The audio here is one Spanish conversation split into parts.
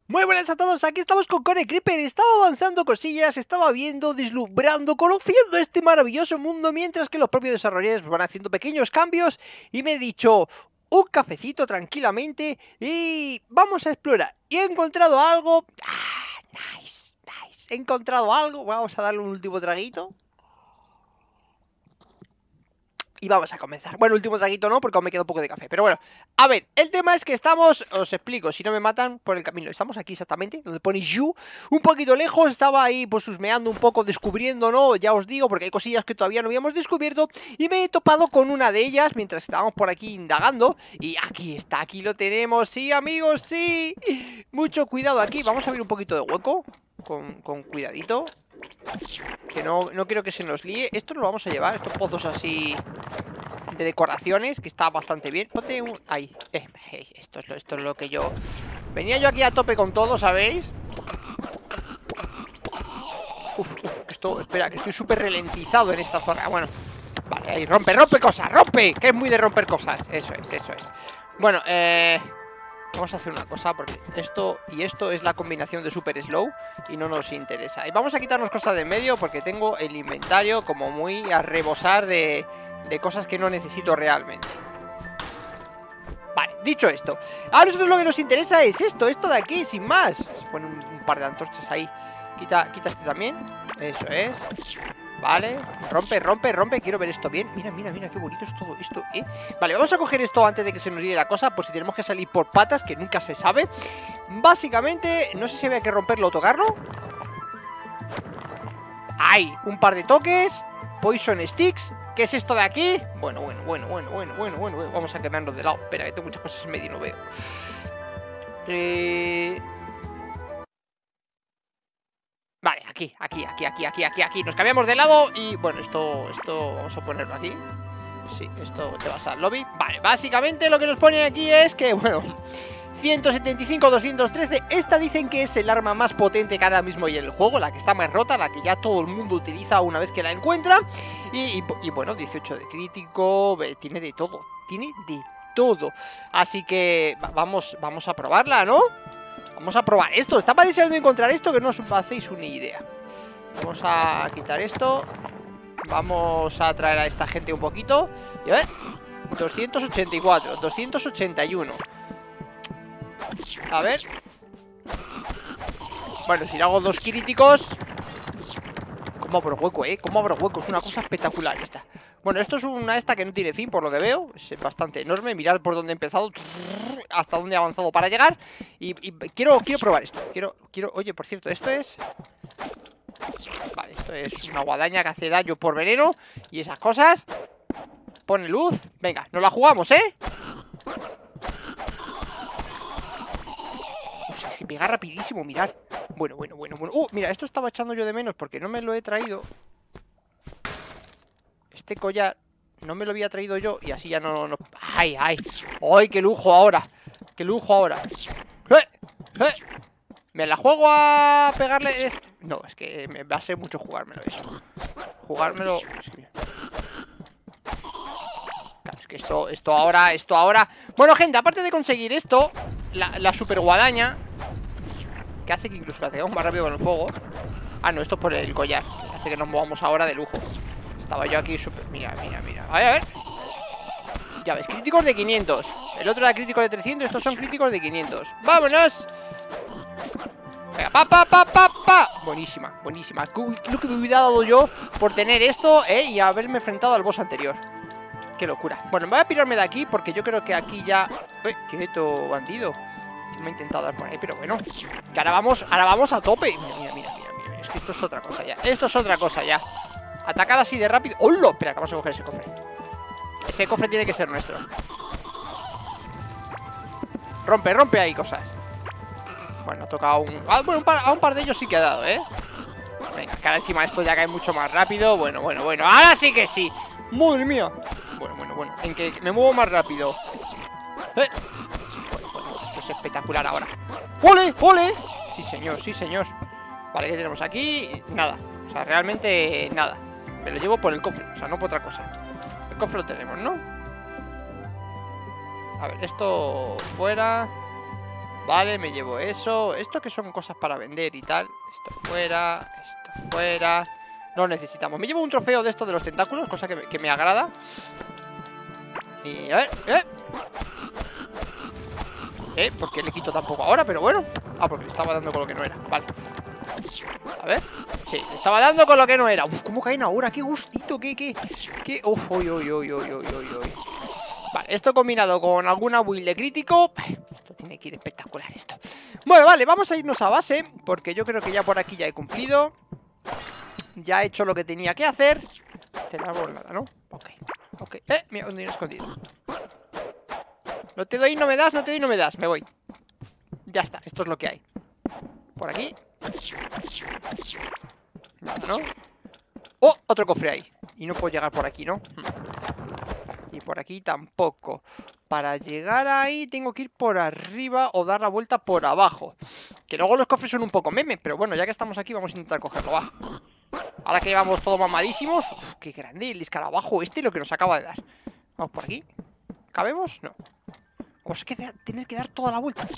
Muy buenas a todos, aquí estamos con Core Creeper. Estaba avanzando cosillas, estaba viendo, deslumbrando, conociendo este maravilloso mundo, mientras que los propios desarrolladores van haciendo pequeños cambios. Y me he dicho, un cafecito tranquilamente y vamos a explorar. Y he encontrado algo. Nice, nice. He encontrado algo, vamos a darle un último traguito. Y vamos a comenzar. Bueno, último traguito no, porque aún me queda un poco de café. Pero bueno, a ver, el tema es que estamos, os explico, si no me matan por el camino. Estamos aquí exactamente, donde pone You, un poquito lejos. Estaba ahí pues husmeando un poco, descubriendo, ¿no? Ya os digo, porque hay cosillas que todavía no habíamos descubierto. Y me he topado con una de ellas mientras estábamos por aquí indagando. Y aquí está, aquí lo tenemos. Sí, amigos, sí. Mucho cuidado aquí, vamos a abrir un poquito de hueco. Con cuidadito. Que no quiero que se nos líe. Esto lo vamos a llevar, estos pozos así de decoraciones, que está bastante bien. Ponte un... ahí, esto es lo que yo... Venía yo aquí a tope con todo, ¿sabéis? Uf, esto, espera, que estoy súper ralentizado en esta zona. Bueno, vale, ahí, rompe cosas, rompe. Que es muy de romper cosas, eso es. Bueno, vamos a hacer una cosa, porque esto y esto es la combinación de super slow y no nos interesa. Y vamos a quitarnos cosas de en medio, porque tengo el inventario como muy a rebosar de cosas que no necesito realmente. Vale, dicho esto, a nosotros lo que nos interesa es esto de aquí, sin más. Se pone un par de antorchas ahí. Quita este también, eso es. Vale, rompe, quiero ver esto bien. Mira, qué bonito es todo esto, Vale, vamos a coger esto antes de que se nos llegue la cosa, por si tenemos que salir por patas, que nunca se sabe. Básicamente, no sé si había que romperlo o tocarlo. Hay un par de toques. Poison Sticks. ¿Qué es esto de aquí? Bueno. Vamos a quemarnos de lado. Espera, que tengo muchas cosas en medio y no veo. Vale, aquí. Nos cambiamos de lado y, bueno, esto vamos a ponerlo aquí. Sí, esto te vas al lobby. Vale, básicamente lo que nos pone aquí es que, bueno, 175, 213. Esta dicen que es el arma más potente que ahora mismo hay en el juego, la que está más rota, la que ya todo el mundo utiliza una vez que la encuentra. Y bueno, 18 de crítico, tiene de todo. Así que vamos a probarla, ¿no? Vamos a probar esto. Estaba deseando encontrar esto, que no os hacéis una idea. Vamos a quitar esto. Vamos a traer a esta gente un poquito. Y a ver, 284, 281. A ver. Bueno, si le hago 2 críticos. ¿Cómo abro hueco, ¿Cómo abro hueco? Es una cosa espectacular esta. Bueno, esto es una esta que no tiene fin, por lo que veo. Es bastante enorme. Mirad por dónde he empezado, hasta dónde he avanzado para llegar. Y quiero probar esto. Oye, por cierto, esto es... Vale, esto es una guadaña que hace daño por veneno y esas cosas. Pone luz. Venga, nos la jugamos, Se pega rapidísimo, mirad. Bueno. Mira, esto estaba echando yo de menos porque no me lo he traído. Este collar no me lo había traído yo y así ya no... ¡Ay! ¡Ay, qué lujo ahora! ¡Qué lujo ahora! ¿Me la juego a pegarle? No, es que me va a ser mucho jugármelo eso. Jugármelo... Claro, es que esto ahora... Bueno, gente, aparte de conseguir esto, la super guadaña, que hace que incluso la tengamos más rápido con el fuego. Ah, no, esto es por el collar, que hace que nos movamos ahora de lujo. Estaba yo aquí súper... Mira. A ver. Ya ves, críticos de 500. El otro era crítico de 300, estos son críticos de 500. ¡Vámonos! Venga, pa. Buenísima. Lo que me hubiera dado yo por tener esto, y haberme enfrentado al boss anterior. Qué locura. Bueno, me voy a pirarme de aquí porque yo creo que aquí ya... ¡Quieto, bandido! Que me ha intentado dar por ahí, pero bueno. Que ahora vamos a tope. Mira. Es que esto es otra cosa ya. Atacar así de rápido. ¡Hola! Espera, que vamos a coger ese cofre. Ese cofre tiene que ser nuestro. Rompe ahí cosas. Bueno, ha tocado un... bueno, a un par de ellos sí que ha dado, Venga, que ahora encima esto ya cae mucho más rápido. Bueno. Ahora sí que sí. ¡Madre mía! Bueno. En que me muevo más rápido. Bueno, esto es espectacular ahora. ¡Ole! Sí, señor. Vale, ¿qué tenemos aquí? Nada. O sea, realmente nada. Me lo llevo por el cofre, o sea, no por otra cosa. El cofre lo tenemos, ¿no? A ver, esto fuera. Vale, me llevo eso. Esto que son cosas para vender y tal. Esto fuera, esto fuera. No lo necesitamos. Me llevo un trofeo de esto de los tentáculos, cosa que me agrada. Y a ver, ¿por qué le quito tampoco ahora? Pero bueno. Ah, porque le estaba dando con lo que no era. Vale. A ver. Sí, le estaba dando con lo que no era. Uf, ¿cómo caen ahora? ¡Qué gustito! ¡Qué! Uf, uy. Vale, esto combinado con alguna build de crítico. Esto tiene que ir espectacular esto. Bueno, vale, vamos a irnos a base, porque yo creo que ya por aquí ya he cumplido. Ya he hecho lo que tenía que hacer. Te la nada, ¿no? Ok. Mira, un dinero escondido. No te doy, no me das, no te doy, no me das. Me voy. Ya está, esto es lo que hay. Por aquí. Nada, ¿no? ¡Oh! Otro cofre ahí. Y no puedo llegar por aquí, ¿no? Y por aquí tampoco. Para llegar ahí tengo que ir por arriba o dar la vuelta por abajo. Que luego los cofres son un poco memes, pero bueno, ya que estamos aquí vamos a intentar cogerlo, va. Ahora que llevamos todos mamadísimos. Uf, qué grande el escarabajo este, lo que nos acaba de dar. Vamos por aquí. ¿Cabemos? No. Vamos a tener que dar toda la vuelta.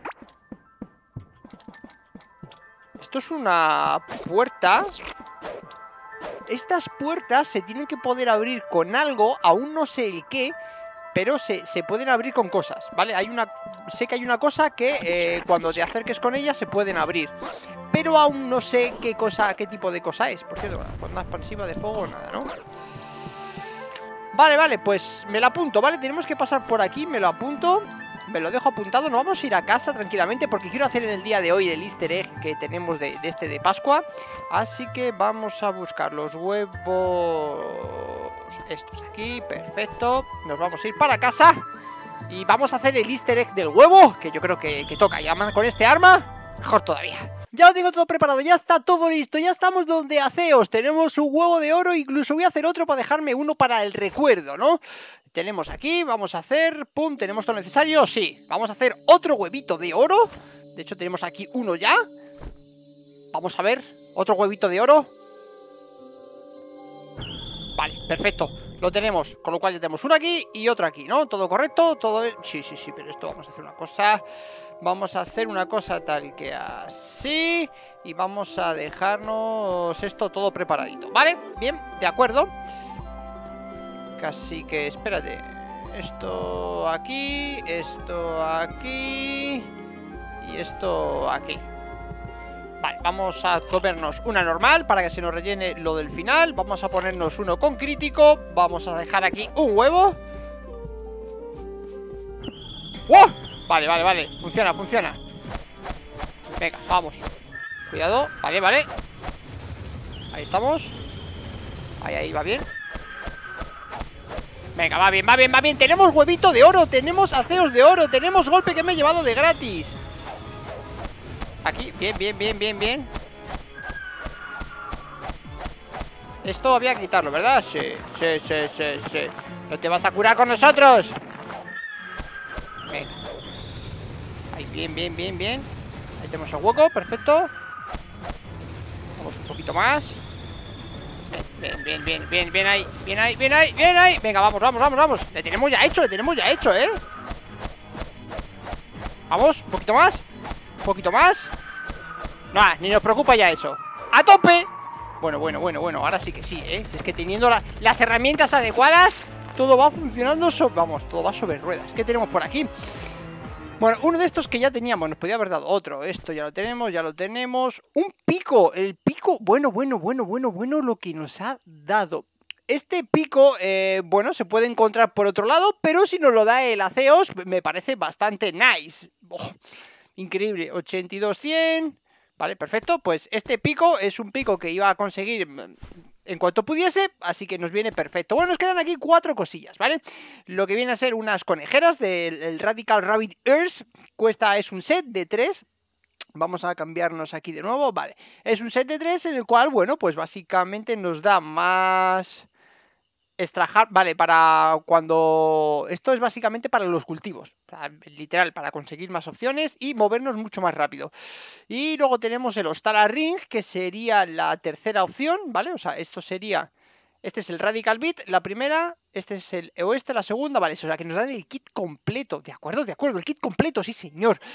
Esto es una puerta. Estas puertas se tienen que poder abrir con algo, aún no sé el qué, pero se pueden abrir con cosas, ¿vale? Sé que hay una cosa que cuando te acerques con ella se pueden abrir, pero aún no sé qué tipo de cosa es. Por cierto, onda expansiva de fuego, nada, ¿no? Vale, pues me lo apunto, ¿vale? Tenemos que pasar por aquí, me lo apunto. Me lo dejo apuntado, nos vamos a ir a casa tranquilamente porque quiero hacer en el día de hoy el easter egg que tenemos de Pascua. Así que vamos a buscar los huevos. Estos de aquí, perfecto. Nos vamos a ir para casa y vamos a hacer el easter egg del huevo, que yo creo que toca. Y además con este arma, mejor todavía. Ya lo tengo todo preparado, ya está todo listo, ya estamos donde Aceos. Tenemos un huevo de oro, incluso voy a hacer otro para dejarme uno para el recuerdo, ¿no? Tenemos aquí, vamos a hacer, pum, ¿tenemos todo lo necesario? Sí, vamos a hacer otro huevito de oro. De hecho tenemos aquí uno ya. Vamos a ver, otro huevito de oro. Vale, perfecto, lo tenemos, con lo cual ya tenemos uno aquí y otro aquí, ¿no? ¿Todo correcto? Todo... Sí, pero esto vamos a hacer una cosa. Vamos a hacer una cosa tal que así. Y vamos a dejarnos esto todo preparadito, ¿vale? Bien, de acuerdo. Así que espérate. Esto aquí, esto aquí y esto aquí. Vale, vamos a comernos una normal para que se nos rellene lo del final. Vamos a ponernos uno con crítico. Vamos a dejar aquí un huevo. ¡Wow! Vale, funciona. Venga, vamos. Cuidado, vale. Ahí estamos. Ahí, va bien. Venga, va bien. Tenemos huevito de oro, tenemos aceos de oro, tenemos golpe que me he llevado de gratis. Aquí, bien. Esto había que quitarlo, ¿verdad? Sí. ¿No te vas a curar con nosotros? Venga. Ahí, bien. Ahí tenemos el hueco, perfecto. Vamos un poquito más. Bien ahí. Venga, vamos. Le tenemos ya hecho, ¿eh? Vamos, un poquito más. No, ni nos preocupa ya eso. ¡A tope! Bueno, ahora sí que sí, ¿eh? Si es que teniendo las herramientas adecuadas, todo va funcionando. Todo va sobre ruedas. ¿Qué tenemos por aquí? Bueno, uno de estos que ya teníamos, nos podía haber dado otro. Esto ya lo tenemos. Un pico, el pico, bueno, lo que nos ha dado. Este pico, bueno, se puede encontrar por otro lado, pero si nos lo da el Aceos, me parece bastante nice. Oh, increíble, 82-100. Vale, perfecto, pues este pico es un pico que iba a conseguir en cuanto pudiese, así que nos viene perfecto. Bueno, nos quedan aquí 4 cosillas, ¿vale? Lo que viene a ser unas conejeras del Radical Rabbit Earth. Es un set de 3. Vamos a cambiarnos aquí de nuevo, vale. Es un set de 3 en el cual, bueno, pues básicamente nos da más... extrajar, vale, para cuando... Esto es básicamente para los cultivos, literal, para conseguir más opciones y movernos mucho más rápido. Y luego tenemos el Ostara Ring, que sería la tercera opción, ¿vale? O sea, esto sería... Este es el Radical Beat, la primera. Este es el Oeste, la segunda, vale. O sea, que nos dan el kit completo. De acuerdo, el kit completo, sí señor.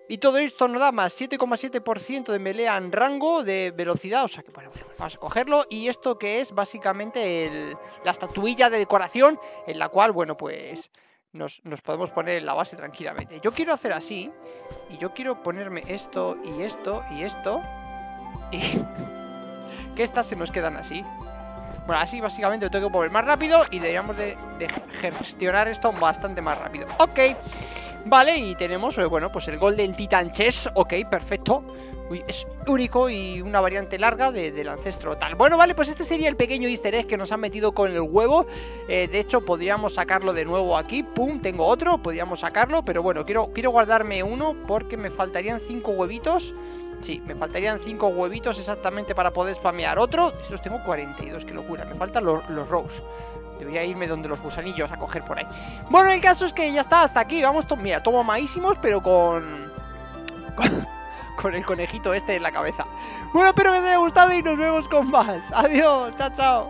Y todo esto nos da más 7,7% de melea en rango de velocidad. O sea que, bueno, vamos a cogerlo. Y esto que es básicamente la estatuilla de decoración, en la cual, bueno, pues nos podemos poner en la base tranquilamente. Yo quiero hacer así. Y yo quiero ponerme esto y esto y esto. Y que estas se nos quedan así. Bueno, así básicamente lo tengo que mover más rápido. Y deberíamos de gestionar esto bastante más rápido. Ok. Vale, y tenemos, bueno, pues el Golden Titan Chess. Ok, perfecto. Uy, es único y una variante larga del ancestro tal. Bueno, vale, pues este sería el pequeño easter egg que nos han metido con el huevo. De hecho, podríamos sacarlo de nuevo aquí. Pum, tengo otro, podríamos sacarlo. Pero bueno, quiero guardarme uno porque me faltarían 5 huevitos. Sí, me faltarían 5 huevitos exactamente para poder spamear otro. De estos tengo 42, qué locura. Me faltan los Rose. Debería irme donde los gusanillos a coger por ahí. Bueno, el caso es que ya está, hasta aquí. Vamos, mira, tomo maísimos, pero con el conejito este en la cabeza. Bueno, espero que os haya gustado y nos vemos con más. Adiós, chao, chao.